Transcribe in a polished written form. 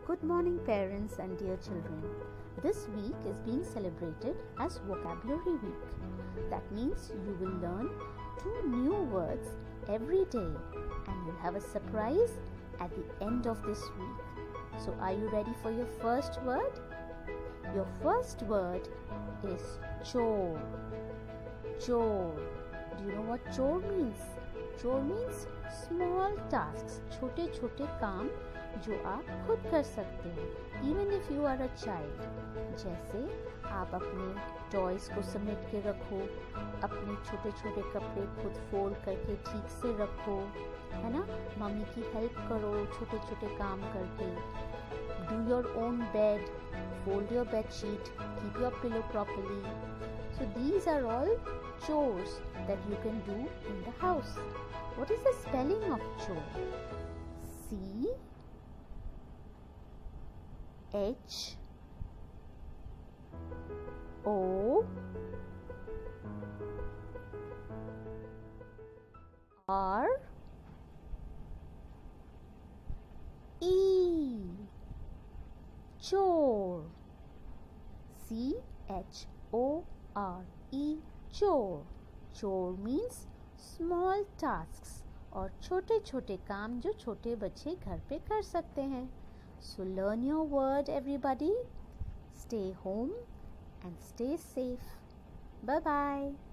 Good morning, parents and dear children. This week is being celebrated as Vocabulary Week. That means you will learn 2 new words every day and you'll have a surprise at the end of this week. So, are you ready for your first word? Your first word is chore. Chore. Do you know what chore means? Chore means small task, छोटे छोटे काम जो आप खुद कर सकते हैं even if you are a child. जैसे आप अपने टॉयज को समेट के रखो, अपने छोटे छोटे कपड़े खुद फोल्ड करके ठीक से रखो, है ना, मम्मी की हेल्प करो छोटे छोटे काम करके, do your own bed, fold your bed sheet, keep your pillow properly. So these are all chores that you can do in the house. What is the spelling of chore? C H O R E. Chore. C-H-O-R-E. Chore. Chore means small tasks और छोटे छोटे काम जो छोटे बच्चे घर पे कर सकते हैं. So learn your word, everybody. Stay home and stay safe. Bye bye.